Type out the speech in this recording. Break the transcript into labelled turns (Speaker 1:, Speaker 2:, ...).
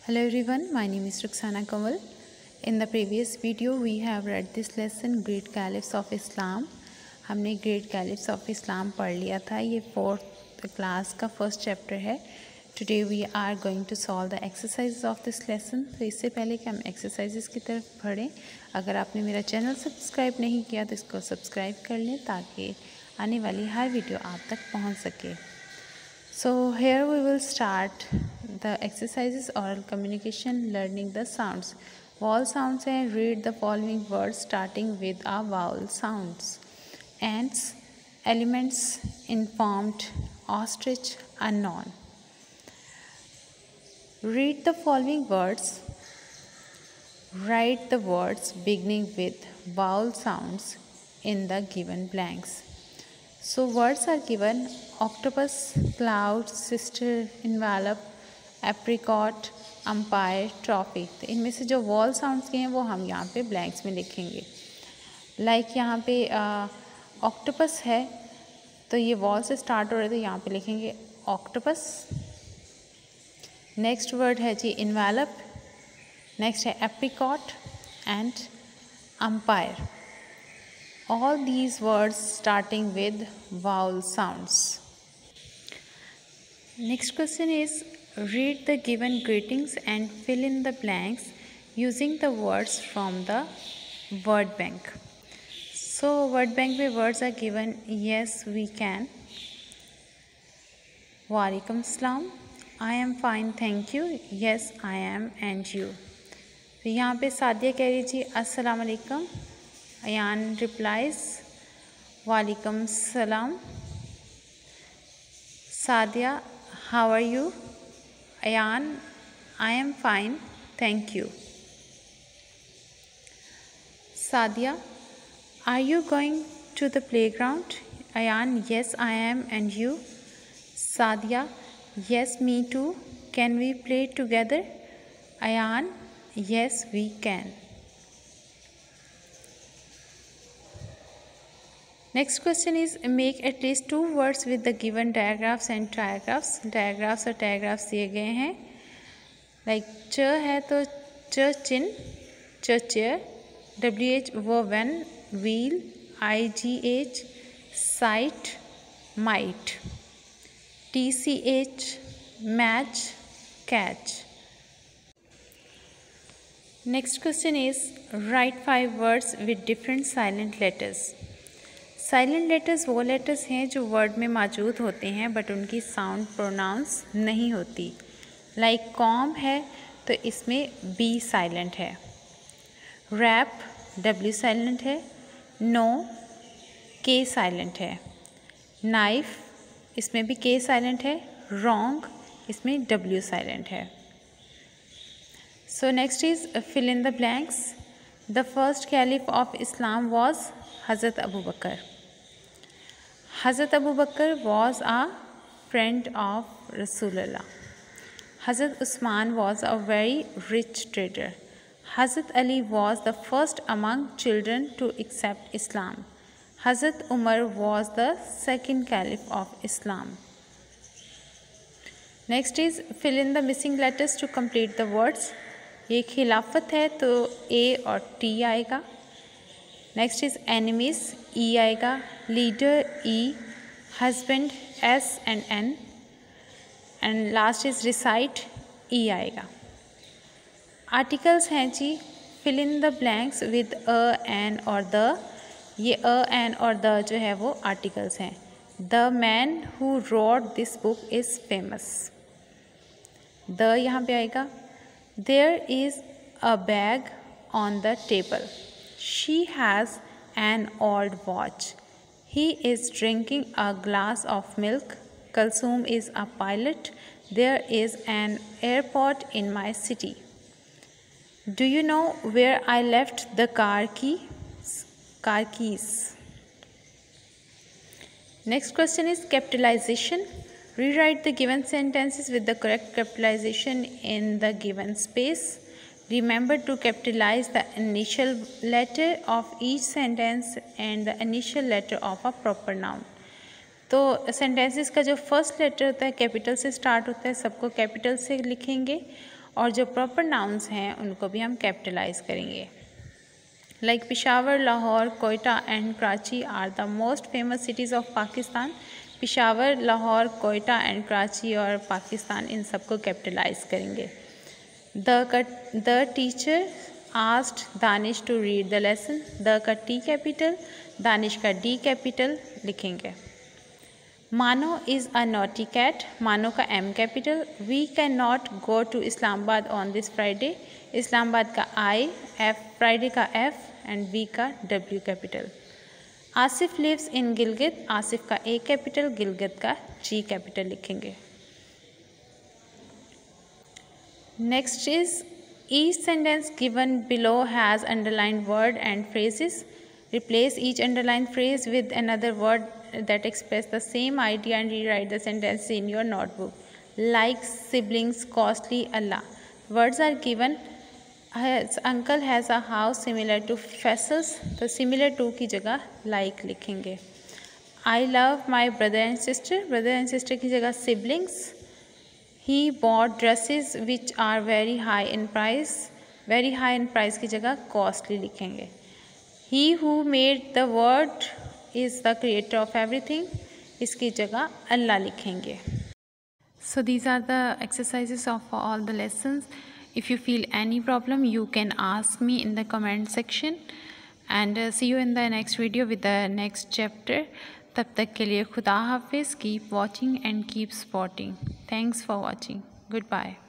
Speaker 1: Hello everyone, my name is Ruxana Kamal. In the previous video, we have read this lesson Great Caliphs of Islam. हमने Great Caliphs of Islam पढ़ लिया था. ये 4th class का first chapter है. Today we are going to solve the exercises of this lesson. तो इससे पहले कि हम एक्सरसाइजेस की तरफ बढ़ें, अगर आपने मेरा चैनल सब्सक्राइब नहीं किया तो इसको सब्सक्राइब कर लें ताकि आने वाली हर वीडियो आप तक पहुंच सके. So here we will start the exercises oral communication learning the sounds. Vowel sounds है. Read the following words starting with a vowel sounds. Ants, elements, informed, ostrich, unknown. Read the following words. Write the words beginning with vowel sounds in the given blanks. So words are given: octopus, cloud, sister, envelope, apricot, umpire, trophy. तो इनमें से जो wall sounds के हैं वो हम यहाँ पे ब्लैंक्स में लिखेंगे. लाइक यहाँ पे ऑक्टोपस है तो ये वॉल से स्टार्ट हो रहे तो यहाँ पे लिखेंगे ऑक्टोपस. नेक्स्ट वर्ड है जी envelope. नेक्स्ट है apricot and umpire. All these words starting with vowel sounds. Next question is, read the given greetings and fill in the blanks using the words from the word bank. So word bank में words are given: yes we can, walaikum salam, I am fine thank you, yes I am and you. तो यहाँ पे सादिया कह रही थी अस्सलाम वालेकुम. Ayan replies walaikum salam. Sadia, how are you? Ayan, I am fine thank you. Sadia, are you going to the playground? Ayan, yes I am and you? Sadia, yes me too, can we play together? Ayan, yes we can. Next question is, make at least 2 words with the given digraphs and trigraphs. Digraphs और trigraphs दिए गए हैं. Like च है तो च chin, च chair, WH woven, wheel, IGH sight, might, TCH match, catch. Next question is, write 5 words with different silent letters. Silent letters वो लेटर्स हैं जो वर्ड में मौजूद होते हैं बट उनकी साउंड प्रोनाउंस नहीं होती. लाइक कॉम है तो इसमें बी साइलेंट है. रैप डब्ल्यू साइलेंट है. नो के साइलेंट है. नाइफ इसमें भी के साइलेंट है. रॉन्ग इसमें डब्ल्यू साइलेंट है. So next is fill in the blanks. The first caliph of Islam was Hazrat Abu Bakr. Hazrat Abu Bakr was a friend of Rasulullah. Hazrat Usman was a very rich trader. Hazrat Ali was the first among children to accept Islam. Hazrat Umar was the second caliph of Islam. Next is fill in the missing letters to complete the words. ये खिलाफत है तो A और T आएगा. Next is enemies E आएगा. Leader E. Husband S and N. And last is recite E आएगा. Articles हैं जी. Fill in the blanks with a an और द. ये अ एन और द जो है वो आर्टिकल्स हैं. The man who wrote this book is famous. The यहाँ पे आएगा. There is a bag on the table. She has an old watch. He is drinking a glass of milk. Kalsoom is a pilot. There is an airport in my city. Do you know where I left the car keys? Next question is capitalization. Rewrite the given sentences with the correct capitalization in the given space. Remember to capitalize the initial letter of each sentence and the initial letter of a proper noun. तो sentences का जो first letter होता है capital से start होता है, सबको capital से लिखेंगे और जो प्रॉपर नाउन्स हैं उनको भी हम कैपिटलाइज करेंगे। Like Peshawar, Lahore, Quetta and Karachi are the most famous cities of Pakistan. Peshawar, Lahore, Quetta and Karachi और पाकिस्तान, इन सबको कैपिटलाइज करेंगे। The teacher asked Danish to read the lesson. The का टी कैपिटल, दानिश का डी कैपिटल लिखेंगे। मानो is a naughty cat, Mano का M capital. We can not go to Islamabad on this Friday, Islamabad का आई, एफ फ्राइडे का एफ एंड वी का W capital. Asif lives in Gilgit, Asif का A capital, Gilgit का जी कैपिटल लिखेंगे। Next is each sentence given below has underlined word and phrases. Replace each underlined phrase with another word that express the same idea and rewrite the sentence in your notebook. Like siblings, costly, Allah. Words are given. Uncle has a house similar to Faisal's, तो similar to की जगह like लिखेंगे। I love my brother and sister. Brother and sister की जगह siblings. He bought dresses which are very high in price. Very high in price की जगह costly लिखेंगे। He who made the world is the creator of everything, इसकी जगह अल्लाह लिखेंगे। So these are the exercises of all the lessons. If you feel any problem, you can ask me in the comment section, and see you in the next video with the next chapter. तब तक के लिए खुदा हाफिज़, keep watching and keep supporting. Thanks for watching. Goodbye.